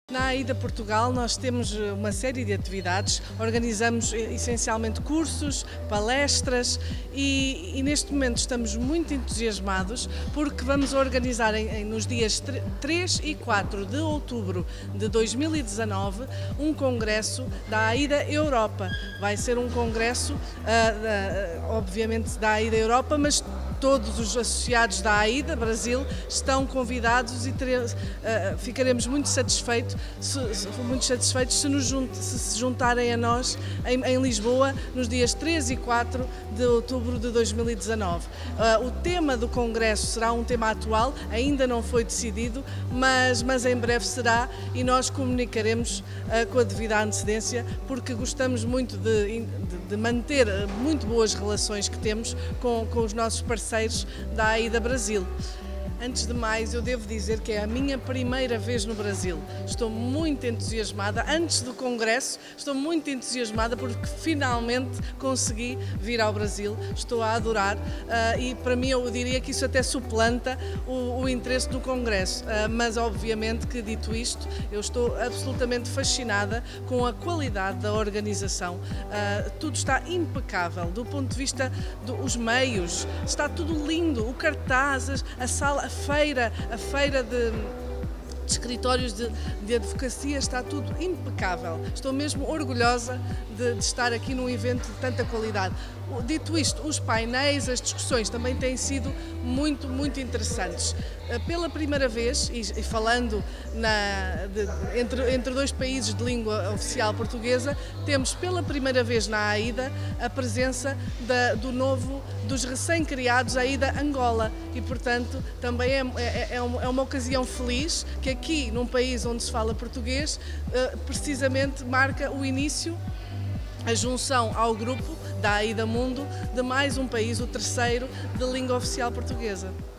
Na AIDA Portugal nós temos uma série de atividades, organizamos essencialmente cursos, palestras e neste momento estamos muito entusiasmados porque vamos organizar nos dias 3 e 4 de outubro de 2019 um congresso da AIDA Europa. Vai ser um congresso, obviamente, da AIDA Europa, mas todos os associados da AIDA Brasil estão convidados e ficaremos muito satisfeitos se se juntarem a nós em Lisboa nos dias 3 e 4 de outubro de 2019. O tema do congresso será um tema atual, ainda não foi decidido, mas em breve será e nós comunicaremos com a devida antecedência porque gostamos muito de manter muito boas relações que temos com os nossos parceiros da AIDA Brasil. Antes de mais, eu devo dizer que é a minha primeira vez no Brasil. Estou muito entusiasmada. Antes do congresso, estou muito entusiasmada porque finalmente consegui vir ao Brasil. Estou a adorar e para mim eu diria que isso até suplanta o interesse do congresso. Mas obviamente que, dito isto, eu estou absolutamente fascinada com a qualidade da organização. Tudo está impecável do ponto de vista dos meios. Está tudo lindo, o cartaz, a sala, a feira de escritórios de advocacia, está tudo impecável. Estou mesmo orgulhosa de estar aqui num evento de tanta qualidade. Dito isto, os painéis, as discussões também têm sido muito interessantes. Pela primeira vez, e falando entre dois países de língua oficial portuguesa, temos pela primeira vez na AIDA a presença dos recém-criados AIDA Angola e, portanto, também é uma ocasião feliz que aqui, num país onde se fala português, precisamente marca o início, a junção ao grupo da AIDA Mundo de mais um país, o terceiro, de língua oficial portuguesa.